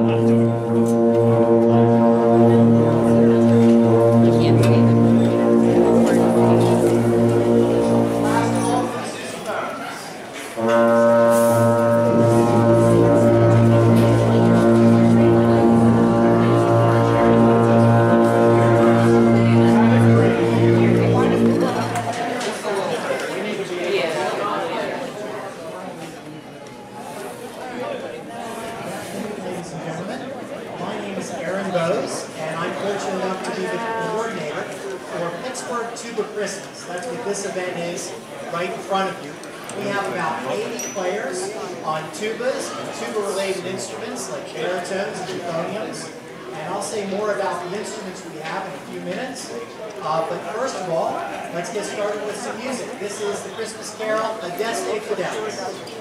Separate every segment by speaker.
Speaker 1: Tuba Christmas. That's what this event is right in front of you. We have about 80 players on tubas and tuba-related instruments like baritones and euphoniums. And I'll say more about the instruments we have in a few minutes. But first of all, let's get started with some music. This is the Christmas carol, Adeste Fidelis.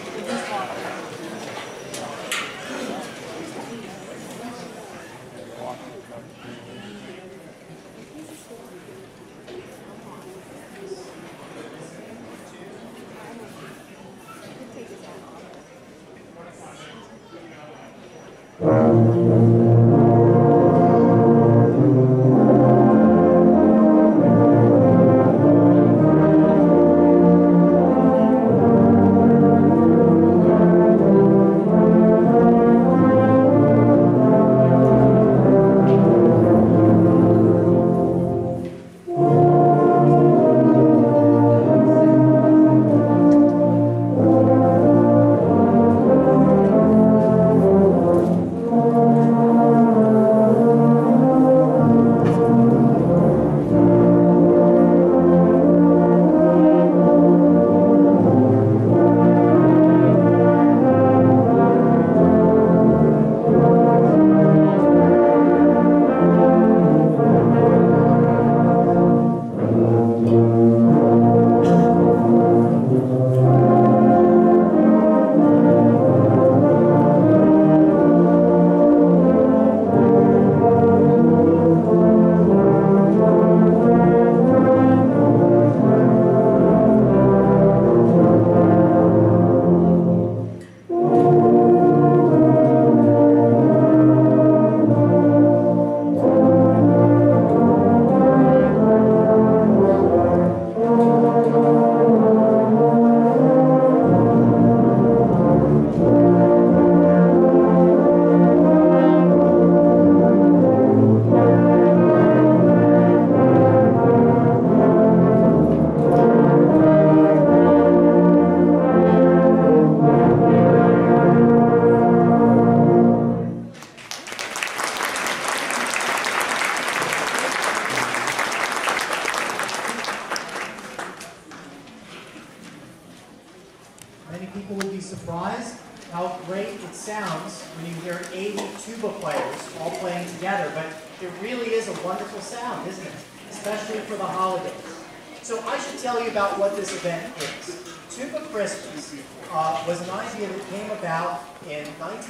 Speaker 1: Many people will be surprised how great it sounds when you hear 80 tuba players all playing together, but it really is a wonderful sound, isn't it? Especially for the holidays. So I should tell you about what this event is. Tuba Christmas was an idea that came about in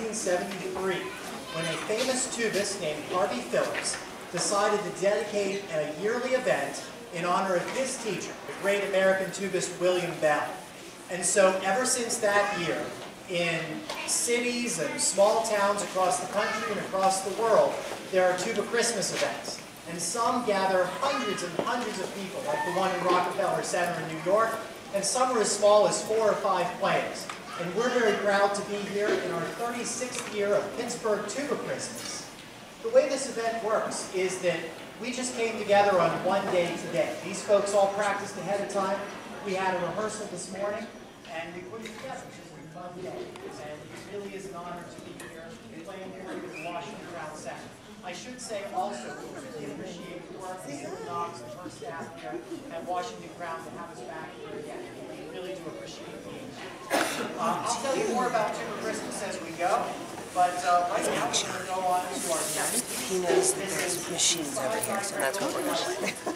Speaker 1: 1973 when a famous tubist named Harvey Phillips decided to dedicate a yearly event in honor of his teacher, the great American tubist William Bell. And so ever since that year, in cities and small towns across the country and across the world, there are Tuba Christmas events. And some gather hundreds and hundreds of people, like the one in Rockefeller Center in New York, and some are as small as 4 or 5 players. And we're very proud to be here in our 36th year of Pittsburgh Tuba Christmas. The way this event works is that we just came together on one day today. These folks all practiced ahead of time. We had a rehearsal this morning, and we put it together. It's just a fun day, and it really is an honor to be here playing here at the Washington Crown Center. I should say also, we really appreciate the work of the docs, the first staff here at Washington Crown to have us back here again. We really do appreciate being here. I'll tell you more about Tuba Christmas as we go, but right now we're going to go on to our next.
Speaker 2: He knows that there's machines over here, so that's what we're going to play.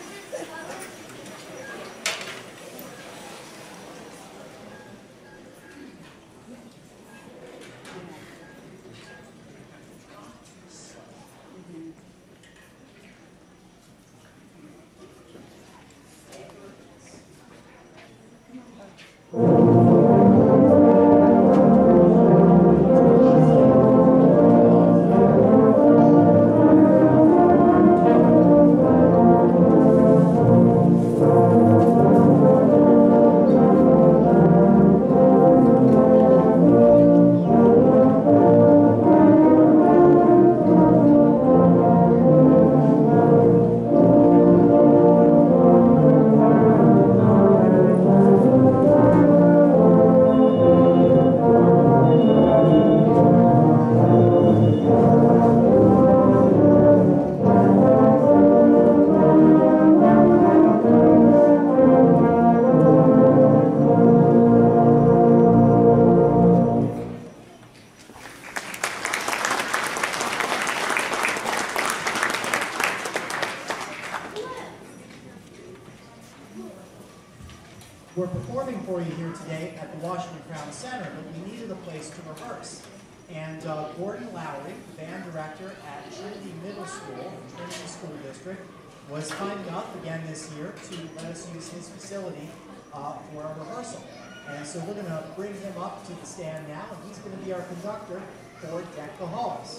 Speaker 1: the place to rehearse. And Gordon Lowry, band director at Trinity Middle School, Trinity School District, was kind enough again this year to let us use his facility for a rehearsal. And so we're going to bring him up to the stand now, and he's going to be our conductor for Deck the Halls.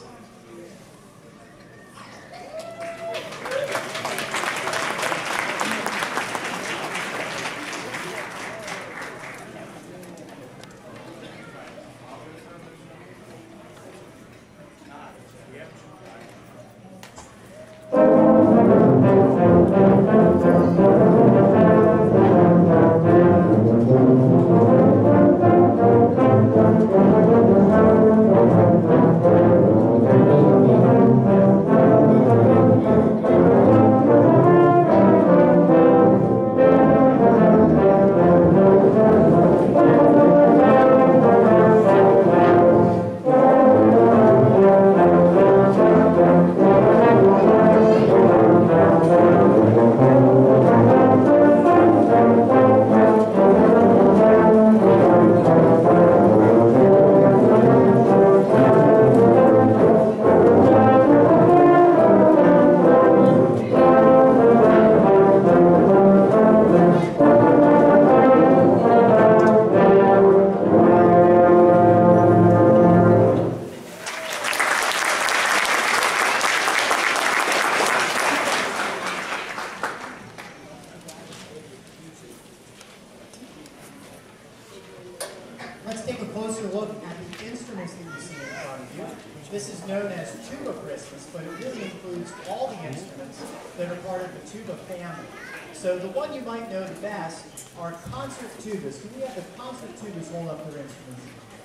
Speaker 1: Let's take a closer look at the instruments that you see in front of you. This is known as Tuba Christmas, but it really includes all the instruments that are part of the tuba family. So the one you might know the best are concert tubas. Can we have the concert tubas hold up their instruments?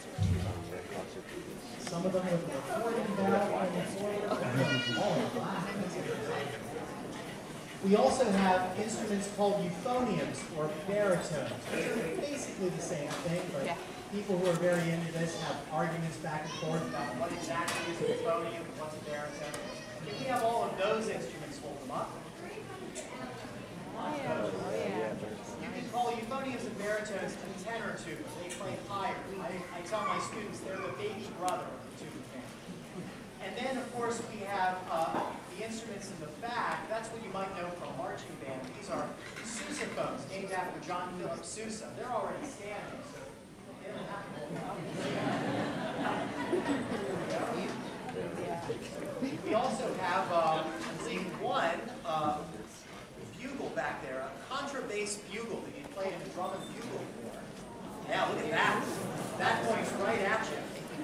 Speaker 1: Some of them with a recording valve going forward. We also have instruments called euphoniums or baritones. They're basically the same thing, but people who are very into this have arguments back and forth about what exactly is a euphonium and what's a baritone. If we have all of those instruments, hold them up. You can call euphoniums and baritones a tenor tuba. They play higher. I tell my students they're the baby brother of the tuba family. And then, of course, we have the instruments in the back. That's what you might know from a marching band. These are sousaphones, named after John Philip Sousa. They're already standing, so they don't have to hold up. We also have, one bugle back there, a contrabass bugle that you played in drum and bugle before. Yeah, look at that. That points right at you.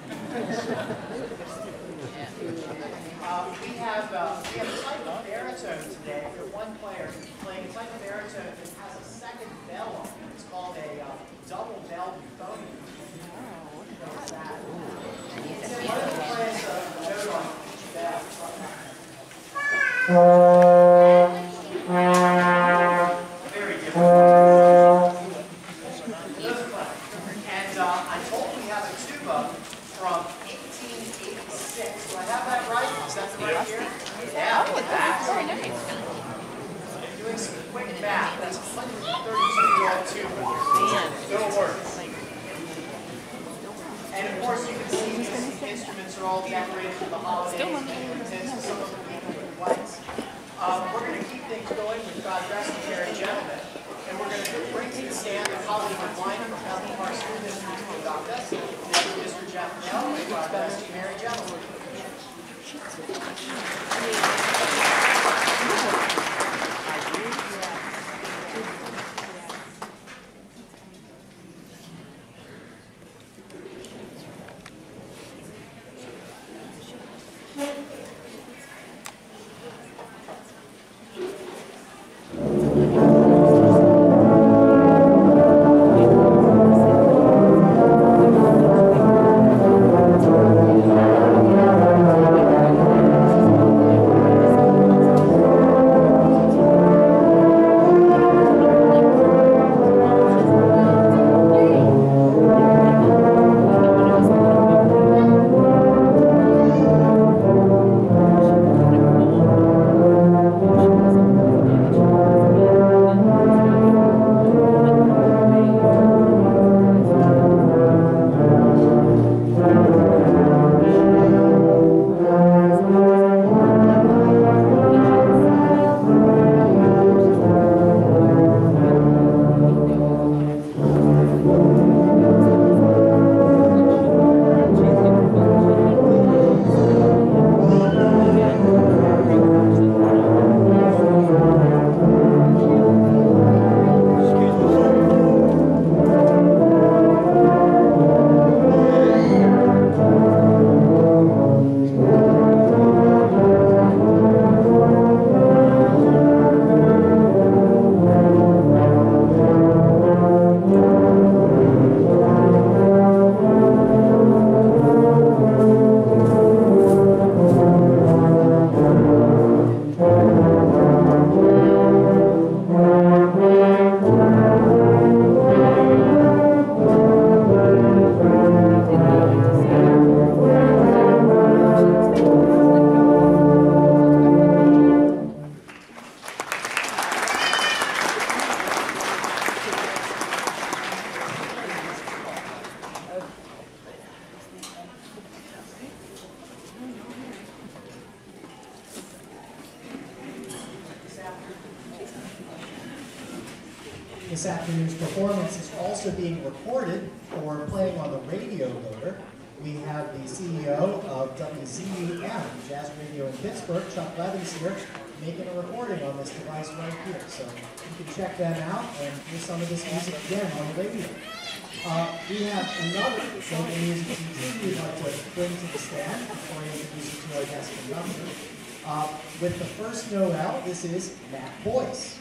Speaker 1: We have a type of baritone today. If you're one player playing a type of baritone that has a second bell on it. It's called a double bell euphonium. What's that? And then one of the players a note on each bell. Very different. Those are fun. And I told you we have a tuba from 1886. Do I have that right? Is that the right year? Yeah, look at that.
Speaker 2: Very nice.
Speaker 1: Doing some quick math. That's a 132-year-old tuba. Don't work. And of course, you can see these instruments are all decorated for the holidays. And some of them even with lights. We're going to keep things going with God Rest You Merry Gentlemen. And we're going to bring to the stand the Hollywood Wine from Bethel Park School District to adopt us. This is Mr. Jeff Bell with God Rest You Merry Gentlemen. This afternoon's performance is also being recorded for playing on the radio loader. We have the CEO of WZUM, Jazz Radio in Pittsburgh, Chuck Levy's here, making a recording on this device right here. So you can check that out and hear some of this music again on the radio. We have another song of music we'd like to bring to the stand before I introduce you to our guest conductor. With the first Noel, this is Matt Boyce.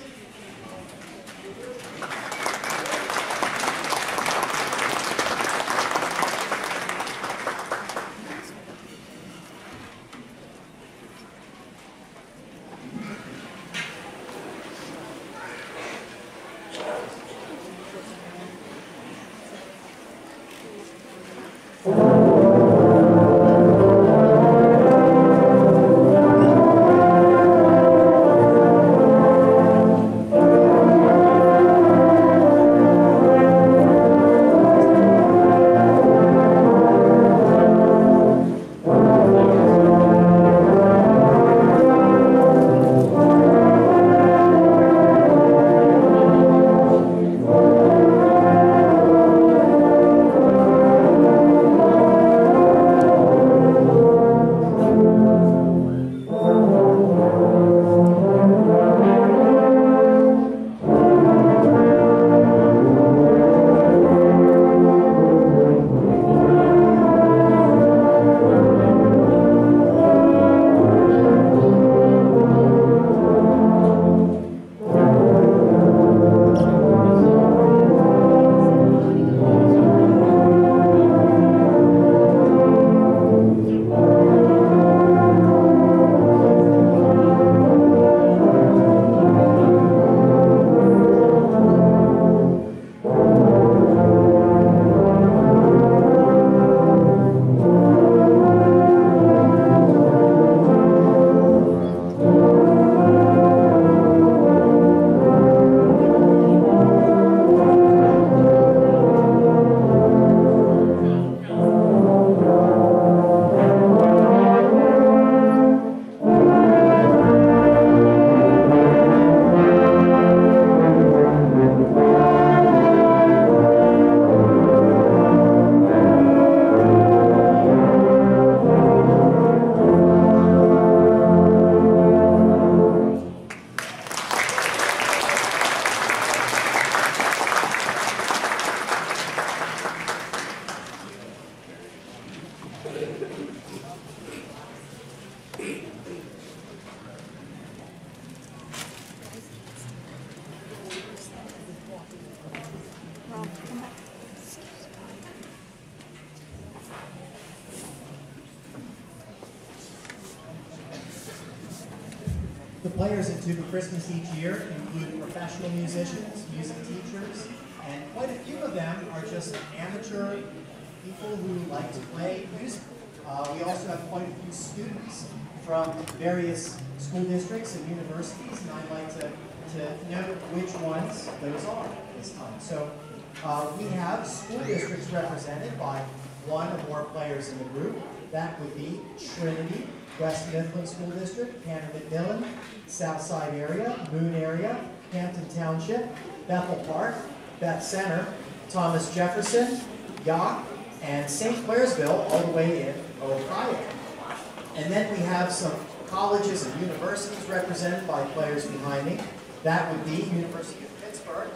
Speaker 1: The players at Tuba Christmas each year include professional musicians, music teachers, and quite a few of them are just amateur people who like to play music. We also have quite a few students from various school districts and universities, and I'd like to note which ones those are this time. So we have school districts represented by one or more players in the group. That would be Trinity, West Mifflin School District, Canada-McMillan, Southside area, Moon area, Hampton Township, Bethel Park, Beth Center, Thomas Jefferson, Yock, and St. Clairsville, all the way in Ohio. And then we have some colleges and universities represented by players behind me. That would be University of Pittsburgh.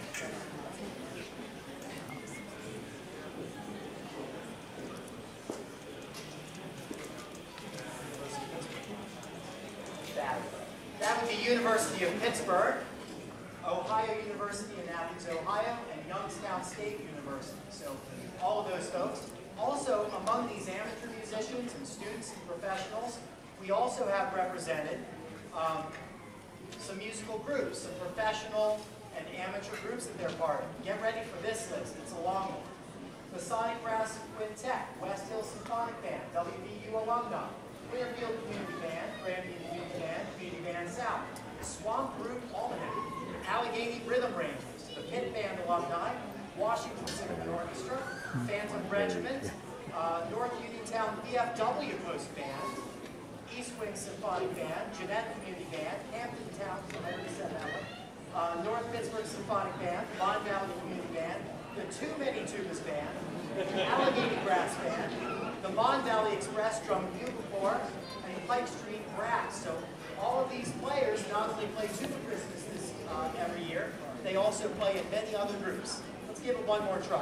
Speaker 1: That would be University of Pittsburgh, Ohio University in Athens, Ohio, and Youngstown State University. So all of those folks. Also, among these amateur musicians and students and professionals, we also have represented some musical groups, some professional and amateur groups that they're part of. Get ready for this list. It's a long one. The Sonic Brass Quintet, West Hill Symphonic Band, WVU alumni, Clearfield Community Band, Grandview Community Band, Community Band South, Swamp Group Almanac, Allegheny Rhythm Rangers, the Pitt Band alumni, Washington Symphony Orchestra, Phantom Regiment, North Uniontown VFW Post Band, East Wing Symphonic Band, Jeanette Community Band, Hampton Town, I already said that one, North Pittsburgh Symphonic Band, Mon Valley Community Band, the Too Many Tubas Band, the Allegheny Brass Band, the Mon Valley Express Drum and Bugle Corps, and the Pike Street Brass. So all of these players not only play Tuba Christmas every year, they also play in many other groups. Let's give it one more try.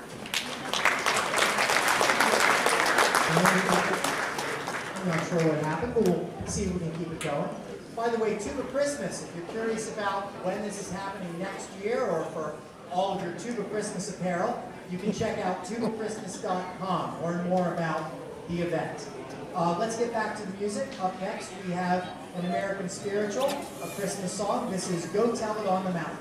Speaker 1: I'm not sure what happened, but we'll see if we can keep it going. By the way, Tuba Christmas, if you're curious about when this is happening next year or for all of your Tuba Christmas apparel, you can check out tubachristmas.com, learn more about the event. Let's get back to the music. Up next, we have an American spiritual, a Christmas song. This is Go Tell It on the Mountain.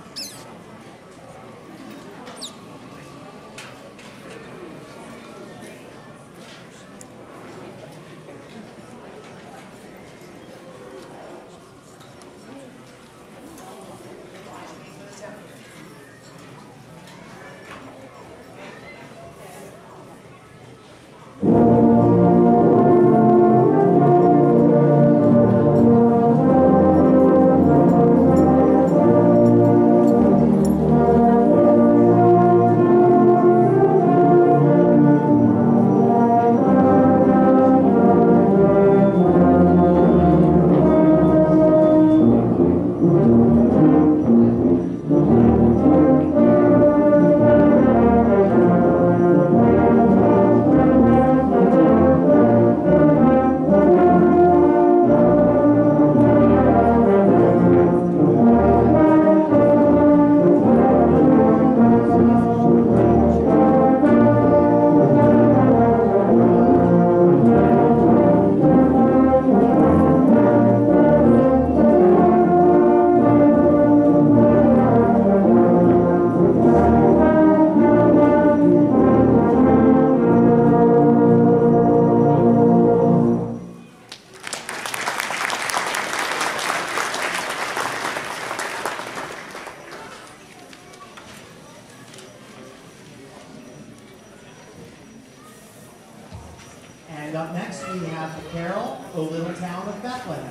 Speaker 1: And up next we have the carol, O Little Town of Bethlehem.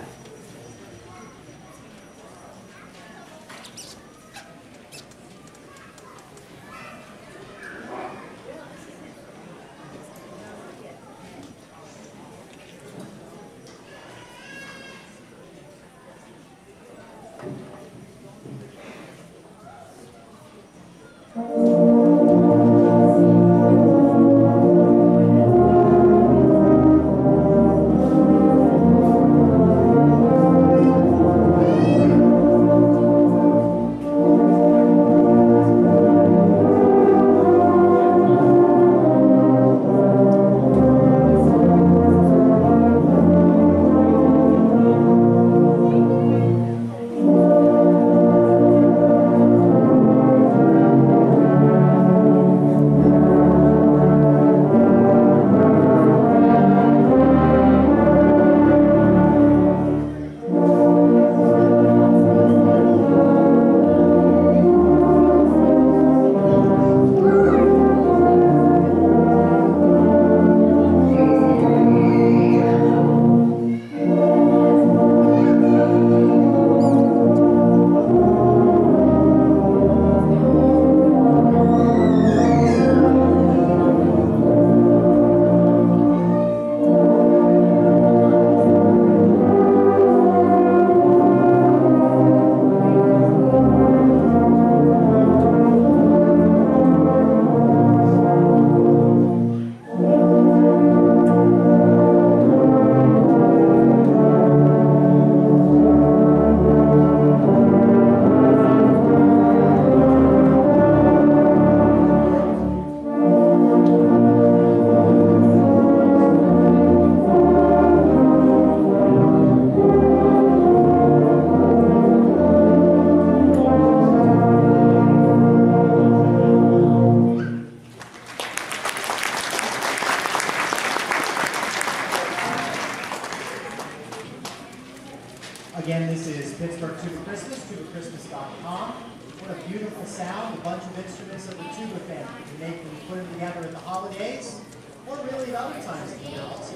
Speaker 1: Again, this is Pittsburgh Tuba Christmas, tubachristmas.com. What a beautiful sound, a bunch of instruments of the tuba family. You make them put them together at the holidays, or really at other times of the year also.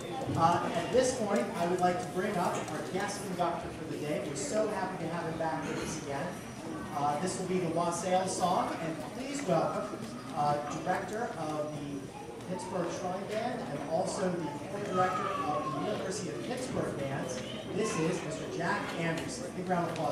Speaker 1: At this point, I would like to bring up our guest conductor for the day. We're so happy to have him back with us again. This will be the Wassail song, and please welcome Director of the Pittsburgh Shrine Band and also the Choir Director of the University of Pittsburgh Bands. This is Mr. Jack Anderson. Big round of applause.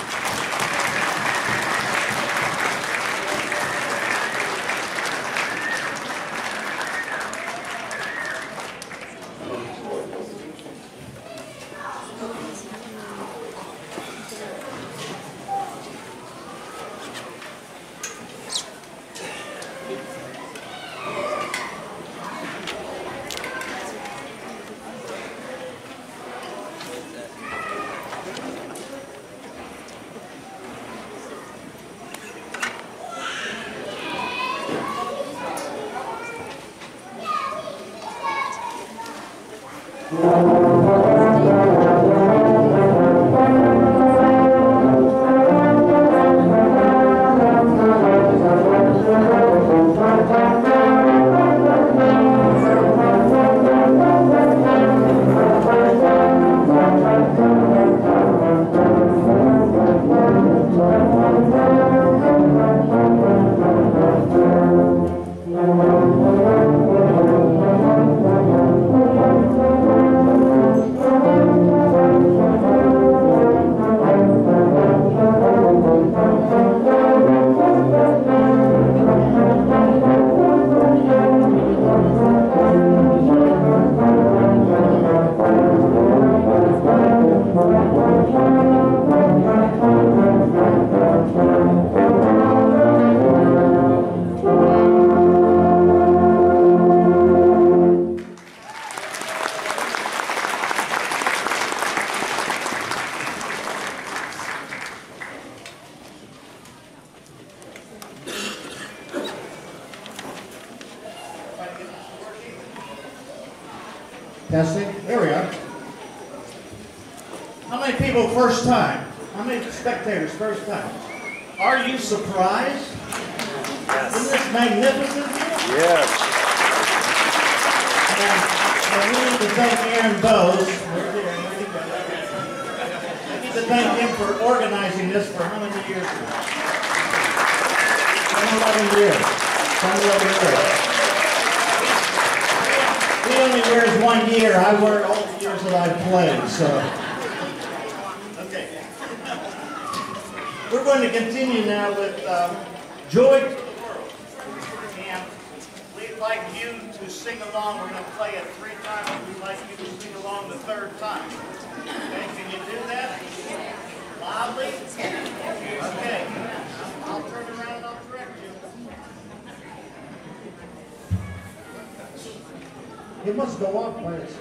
Speaker 3: Testing. There we are. How many people first time? How many spectators first time? Are you surprised?
Speaker 2: Yes.
Speaker 3: Isn't this magnificent?
Speaker 2: Yes.
Speaker 3: And we need to thank Aaron Bowes. I need to thank him for organizing this for how many years? 11 years. 11 years. He only wears 1 year. I wear all the years that I've played, so. Okay. We're going to continue now with Joy to the World. And we'd like you to sing along. We're going to play it 3 times. We'd like you to sing along the 3rd time. Okay, can you do that? Loudly? Okay. I'll turn around and I'll correct you. It must go off by itself.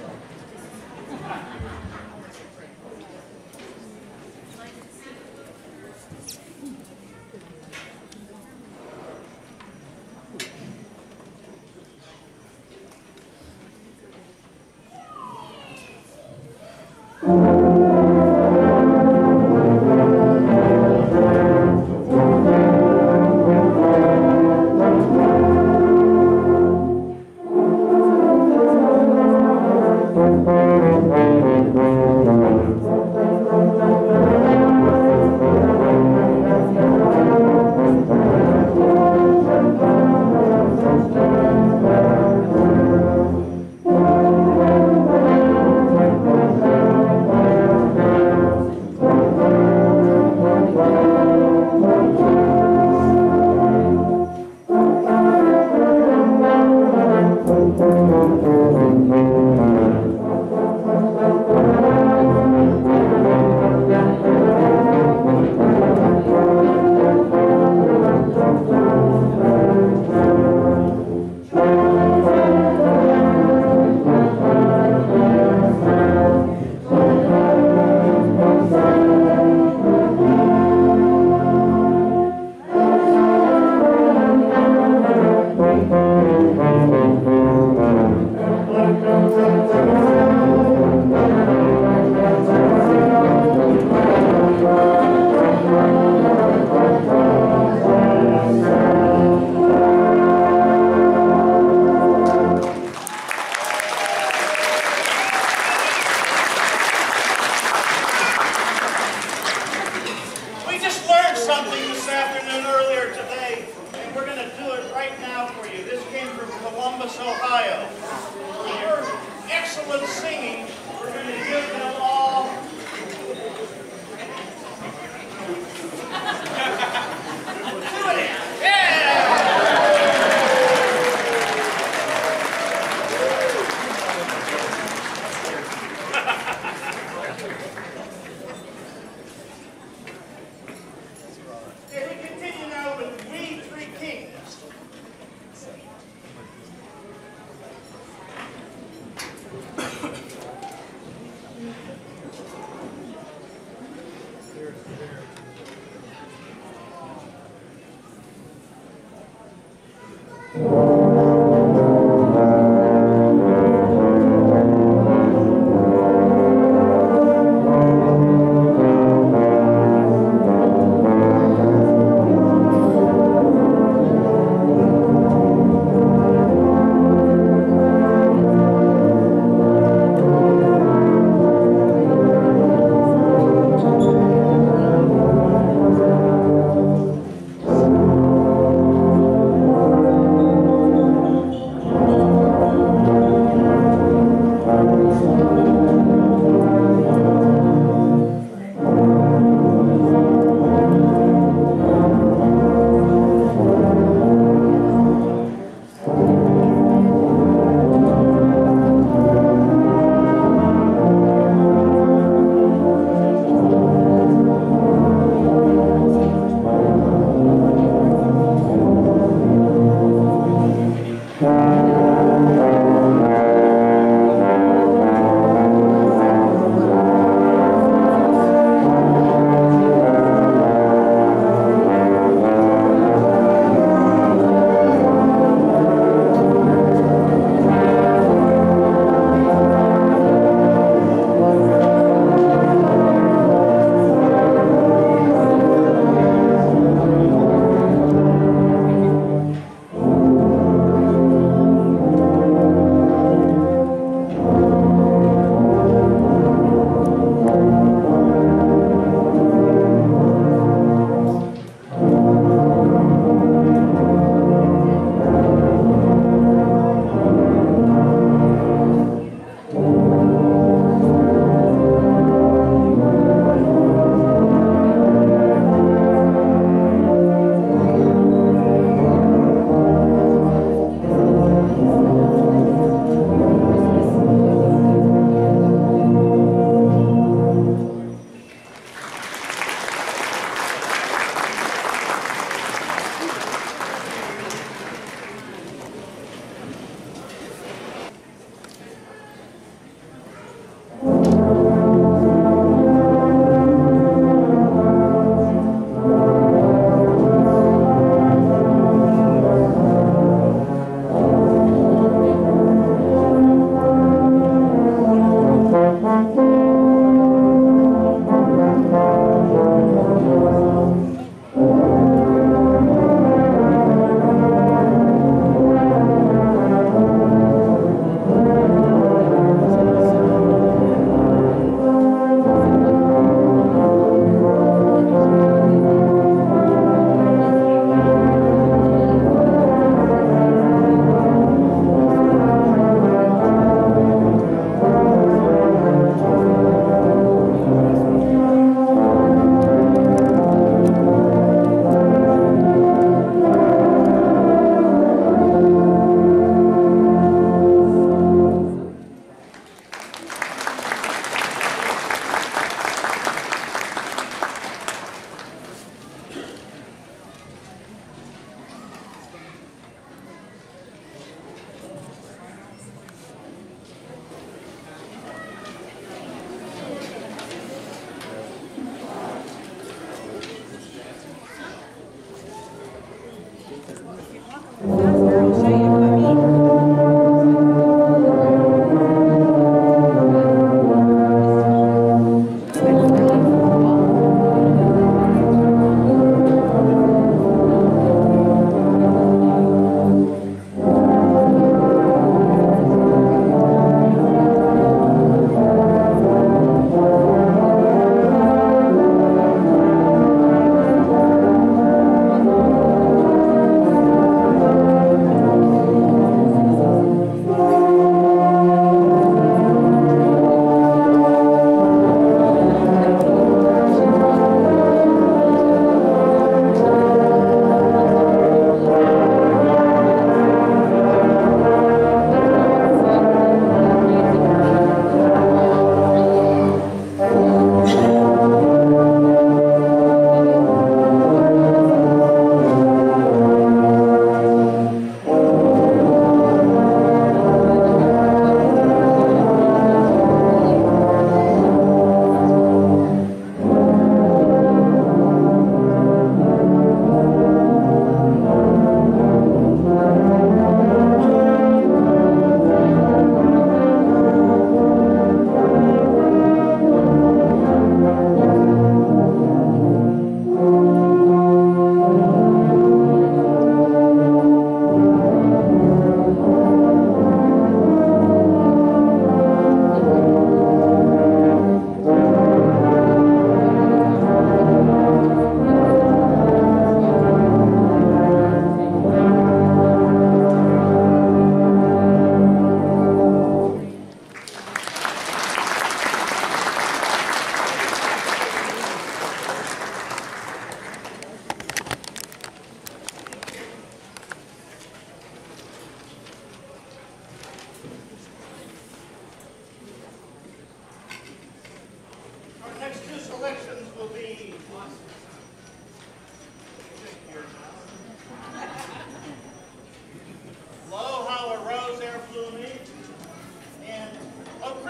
Speaker 3: will. For your excellent singing, we're going to give them all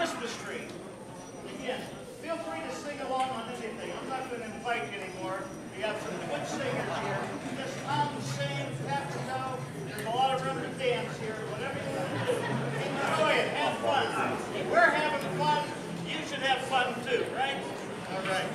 Speaker 3: Christmas tree. Again, feel free to sing along on anything. I'm not going to invite you anymore. We have some good singers here. Just hum, sing, tap the toe. There's a lot of room to dance here. Whatever you want to do. Enjoy it. Have fun. We're having fun. You should have fun too, right? All right.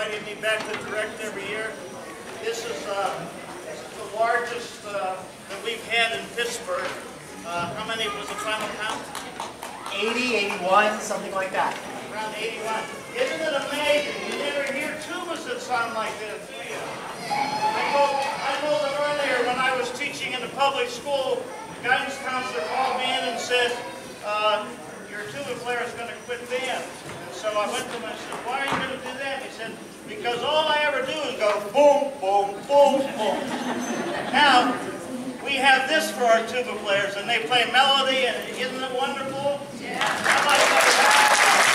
Speaker 3: invited me back to direct every year. This is the largest that we've had in Pittsburgh. How many was the final count?
Speaker 1: 80, 81, something like that.
Speaker 3: Around 81. Isn't it amazing? You never hear tubas that sound like this. I told them earlier when I was teaching in the public school, the guidance counselor called me in and said, your tuba player is going to quit band. And so I went to him and I said, why are you going to do that? He said, because all I ever do is go boom, boom, boom, boom. Now, we have this for our tuba players, and they play melody, and isn't it wonderful? Yeah. How about that?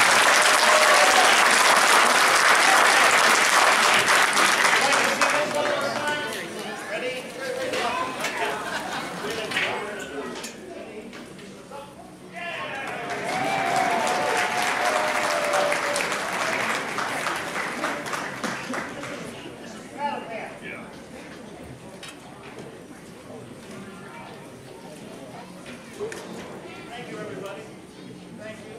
Speaker 3: Thank you, everybody. Thank you.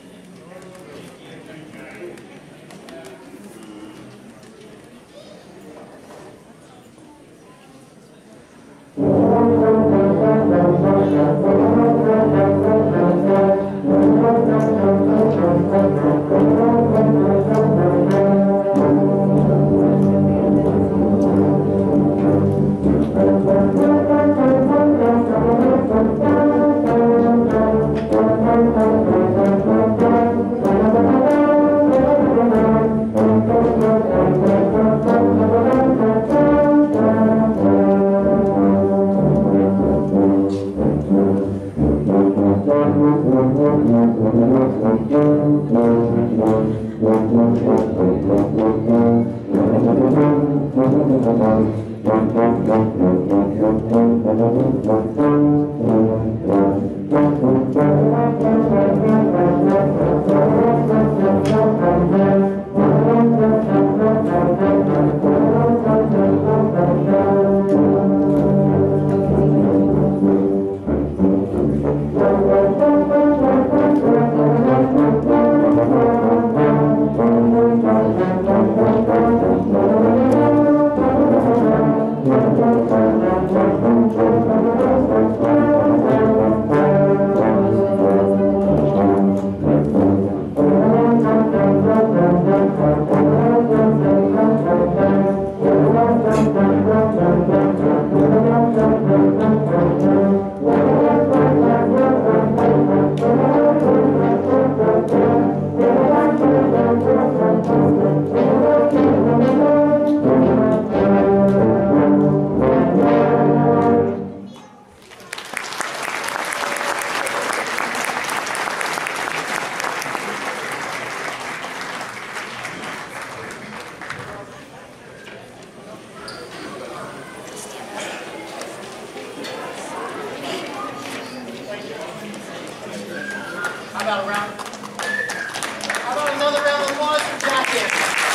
Speaker 3: How about another round of applause for Jack here?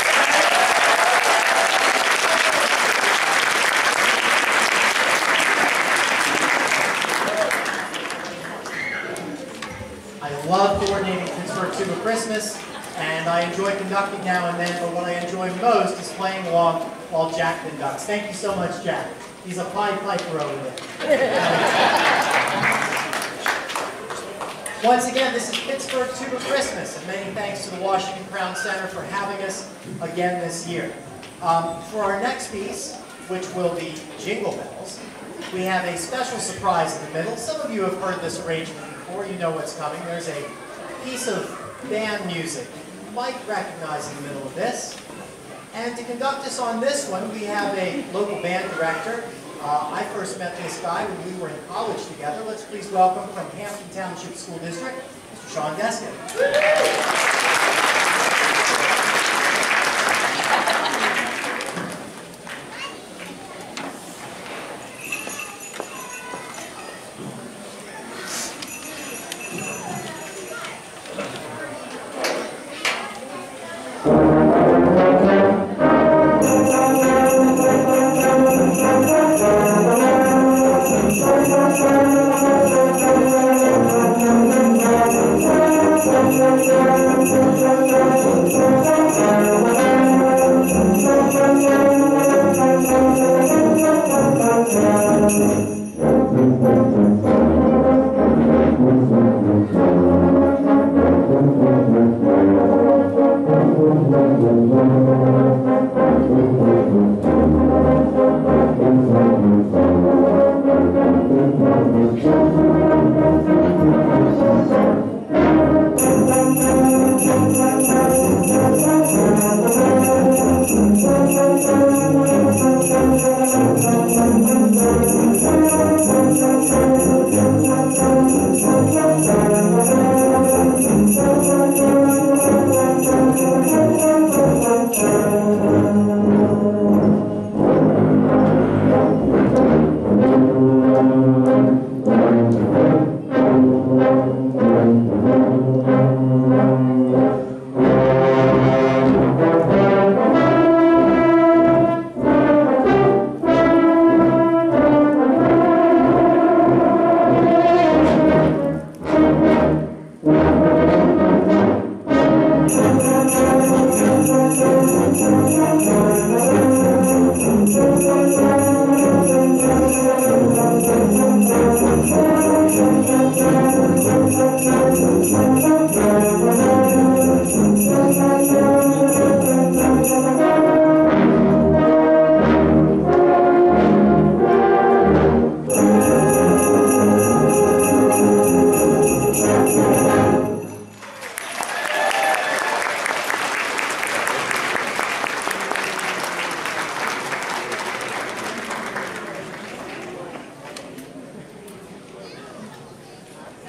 Speaker 3: I love coordinating Pittsburgh Tuba Christmas, and I enjoy conducting now and then, but what I enjoy most is playing along while Jack conducts. Thank you so much, Jack. He's a Pied Piper over there. Once again, this is Pittsburgh Tuba Christmas, and many thanks to the Washington Crown Center for having us again this year. For our next piece, which will be Jingle Bells, we have a special surprise in the middle. Some of you have heard this arrangement before, you know what's coming. There's a piece of band music you might recognize in the middle of this. And to conduct us on this one, we have a local band director. I first met this guy when we were in college together. Let's please welcome from Hampton Township School District, Mr. Sean Deskin.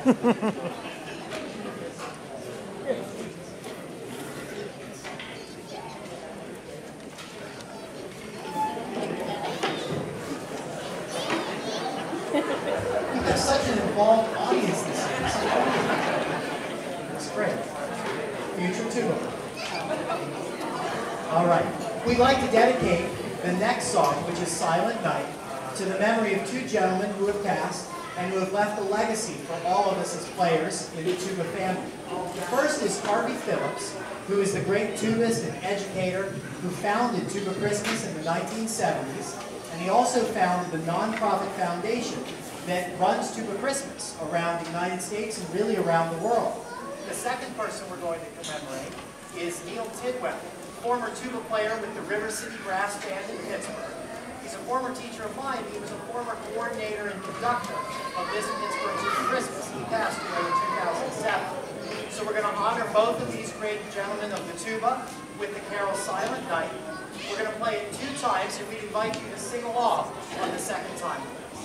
Speaker 1: have such an involved audience this year. That's great. Future tuba. All right. We'd like to dedicate the next song, which is Silent Night, to the memory of two gentlemen who have passed and who have left a legacy for all of us as players in the tuba family. The first is Harvey Phillips, who is the great tubist and educator who founded Tuba Christmas in the 1970s, and he also founded the nonprofit foundation that runs Tuba Christmas around the United States and really around the world. The second person we're going to commemorate is Neil Tidwell, former tuba player with the River City Brass Band in Pittsburgh. He's a former teacher of mine. He was a former coordinator and conductor of this Pittsburgh Tuba Christmas. He passed away in 2007. So we're going to honor both of these great gentlemen of the tuba with the carol Silent Night. We're going to play it 2 times, and we invite you to sing along on the second time.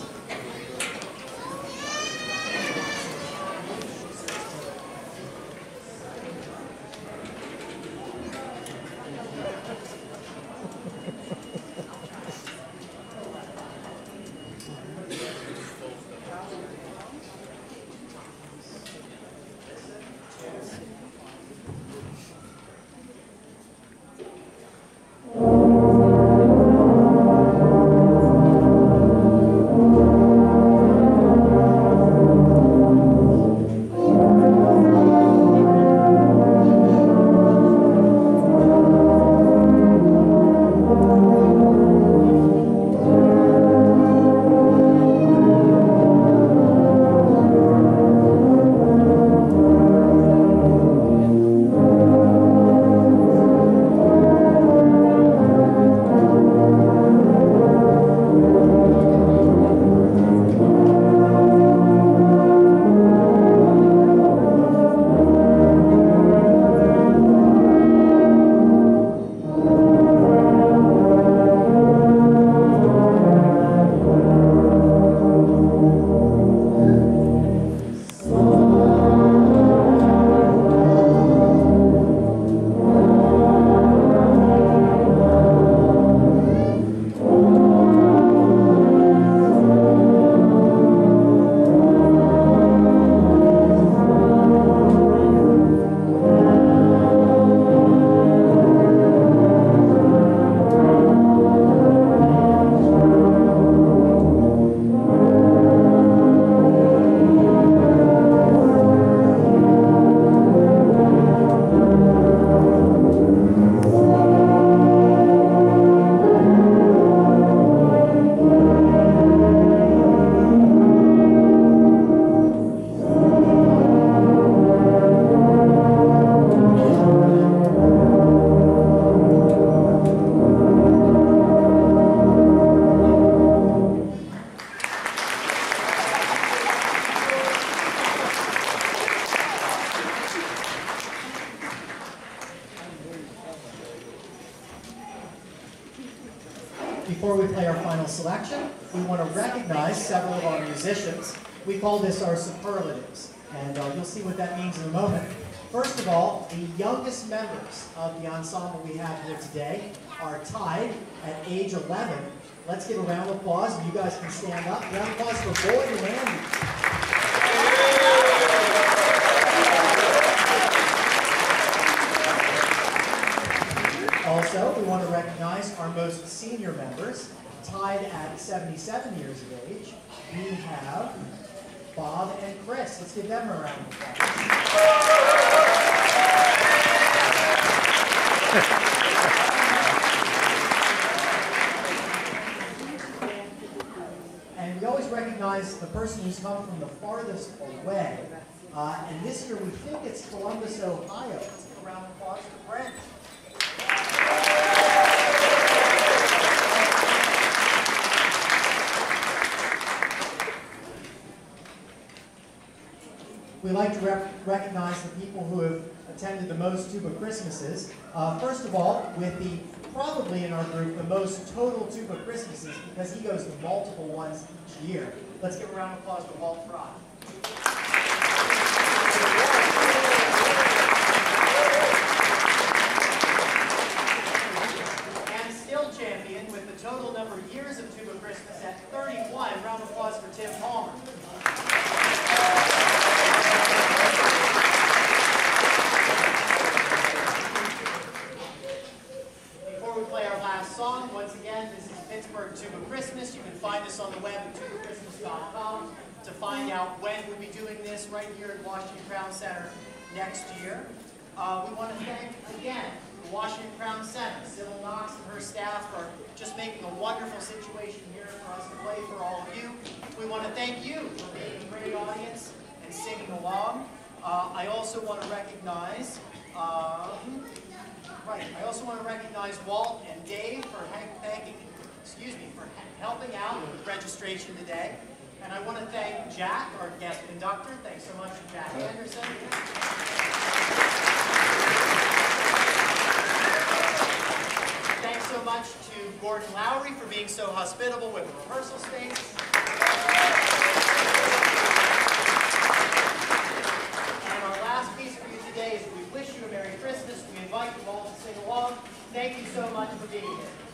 Speaker 1: Before we play our final selection, we want to recognize several of our musicians. We call this our superlatives, and you'll see what that means in a moment. First of all, the youngest members of the ensemble we have here today are tied at age 11. Let's give a round of applause, and you guys can stand up. Round of applause for Boyd and Andy. Also, we want to recognize our most senior members, tied at 77 years of age. We have Bob and Chris. Let's give them a round of applause. And we always recognize the person who's come from the farthest away. And this year we think it's Columbus, Ohio. Let's give a round of applause to Brent. We like to recognize the people who have attended the most Tuba Christmases. First of all, with the, probably in our group, the most total Tuba Christmases, because he goes to multiple ones each year. Let's give a round of applause to Walt Fry. total number of years of Tuba Christmas at 31. Round of applause for Tim Palmer. Before we play our last song, once again, this is Pittsburgh Tuba Christmas. You can find us on the web at tubachristmas.com to find out when we'll be doing this right here at Washington Crown Center next year. We want to thank, again, the Washington Crown Center, Sybil Knox and her staff for just making a wonderful situation here for us to play for all of you. We want to thank you for being a great audience and singing along. I also want to recognize, Walt and Dave for helping out with registration today. And I want to thank Jack, our guest conductor. Thanks so much, Jack Anderson. Thanks so much to Gordon Lowry for being so hospitable with the rehearsal space. And our last piece for you today is we wish you a Merry Christmas. We invite you all to sing along. Thank you so much for being here.